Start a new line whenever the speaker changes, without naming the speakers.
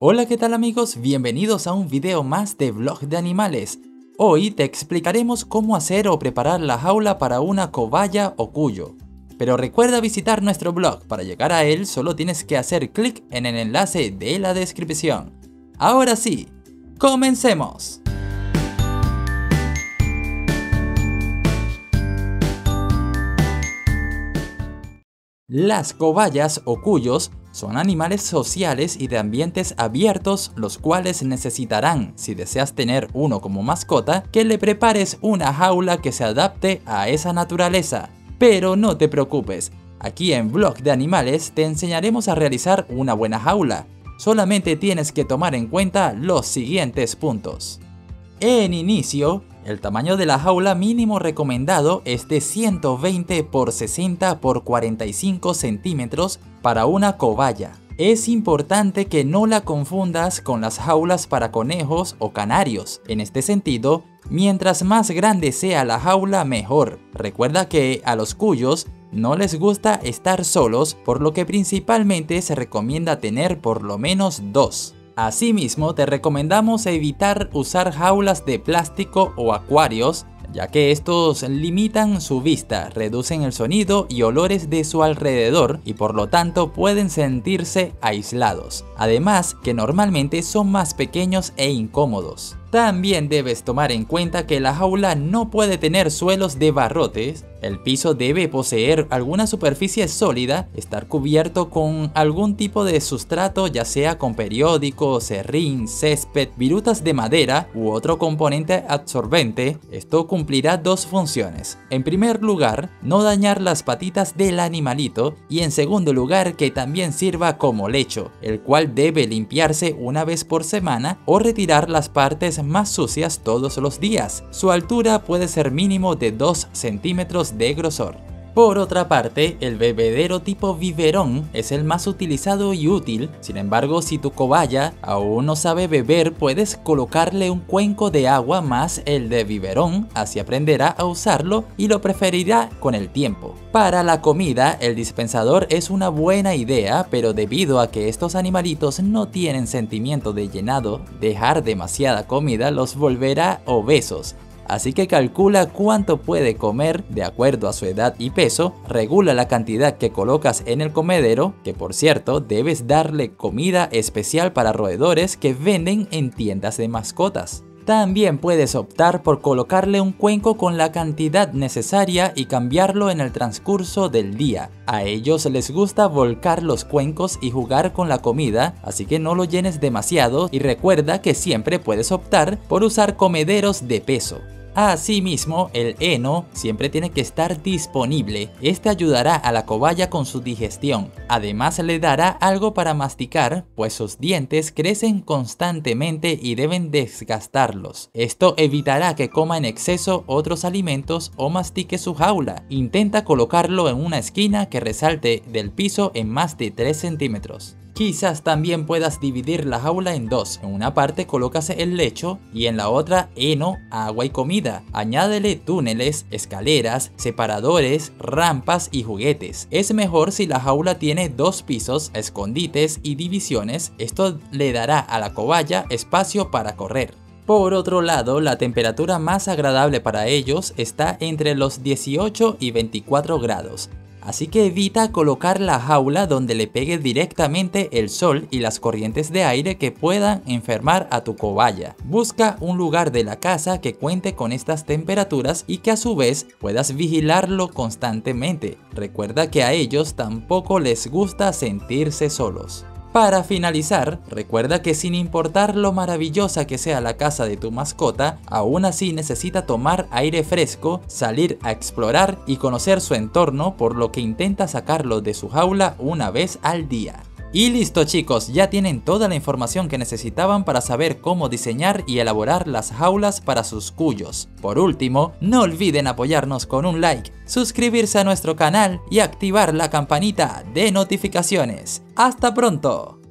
Hola, ¿qué tal amigos? Bienvenidos a un video más de Vlog de Animales. Hoy te explicaremos cómo hacer o preparar la jaula para una cobaya o cuyo. Pero recuerda visitar nuestro blog, para llegar a él solo tienes que hacer clic en el enlace de la descripción. Ahora sí, ¡comencemos! Las cobayas o cuyos son animales sociales y de ambientes abiertos, los cuales necesitarán, si deseas tener uno como mascota, que le prepares una jaula que se adapte a esa naturaleza. Pero no te preocupes, aquí en Vlog de Animales te enseñaremos a realizar una buena jaula. Solamente tienes que tomar en cuenta los siguientes puntos. En inicio, el tamaño de la jaula mínimo recomendado es de 120 por 60 por 45 centímetros para una cobaya. Es importante que no la confundas con las jaulas para conejos o canarios. En este sentido, mientras más grande sea la jaula, mejor. Recuerda que a los cuyos no les gusta estar solos, por lo que principalmente se recomienda tener por lo menos dos. Asimismo, te recomendamos evitar usar jaulas de plástico o acuarios, ya que estos limitan su vista, reducen el sonido y olores de su alrededor y por lo tanto pueden sentirse aislados. Además, que normalmente son más pequeños e incómodos. También debes tomar en cuenta que la jaula no puede tener suelos de barrotes. El piso debe poseer alguna superficie sólida, estar cubierto con algún tipo de sustrato, ya sea con periódico, serrín, césped, virutas de madera u otro componente absorbente. Esto cumplirá dos funciones. En primer lugar, no dañar las patitas del animalito, y en segundo lugar, que también sirva como lecho, el cual debe limpiarse una vez por semana o retirar las partes más sucias todos los días. Su altura puede ser mínimo de 2 centímetros de grosor. Por otra parte, el bebedero tipo biberón es el más utilizado y útil. Sin embargo, si tu cobaya aún no sabe beber, puedes colocarle un cuenco de agua más el de biberón, así aprenderá a usarlo y lo preferirá con el tiempo. Para la comida, el dispensador es una buena idea, pero debido a que estos animalitos no tienen sentimiento de llenado, dejar demasiada comida los volverá obesos. Así que calcula cuánto puede comer de acuerdo a su edad y peso, regula la cantidad que colocas en el comedero, que por cierto debes darle comida especial para roedores que venden en tiendas de mascotas. También puedes optar por colocarle un cuenco con la cantidad necesaria y cambiarlo en el transcurso del día. A ellos les gusta volcar los cuencos y jugar con la comida, así que no lo llenes demasiado y recuerda que siempre puedes optar por usar comederos de peso. Asimismo, el heno siempre tiene que estar disponible. Este ayudará a la cobaya con su digestión. Además, le dará algo para masticar, pues sus dientes crecen constantemente y deben desgastarlos. Esto evitará que coma en exceso otros alimentos o mastique su jaula. Intenta colocarlo en una esquina que resalte del piso en más de 3 centímetros. Quizás también puedas dividir la jaula en dos. En una parte colocas el lecho y en la otra heno, agua y comida. Añádele túneles, escaleras, separadores, rampas y juguetes. Es mejor si la jaula tiene dos pisos, escondites y divisiones. Esto le dará a la cobaya espacio para correr. Por otro lado, la temperatura más agradable para ellos está entre los 18 y 24 grados. Así que evita colocar la jaula donde le pegue directamente el sol y las corrientes de aire que puedan enfermar a tu cobaya. Busca un lugar de la casa que cuente con estas temperaturas y que a su vez puedas vigilarlo constantemente. Recuerda que a ellos tampoco les gusta sentirse solos. Para finalizar, recuerda que sin importar lo maravillosa que sea la casa de tu mascota, aún así necesita tomar aire fresco, salir a explorar y conocer su entorno, por lo que intenta sacarlo de su jaula una vez al día. Y listo chicos, ya tienen toda la información que necesitaban para saber cómo diseñar y elaborar las jaulas para sus cuyos. Por último, no olviden apoyarnos con un like, suscribirse a nuestro canal y activar la campanita de notificaciones. ¡Hasta pronto!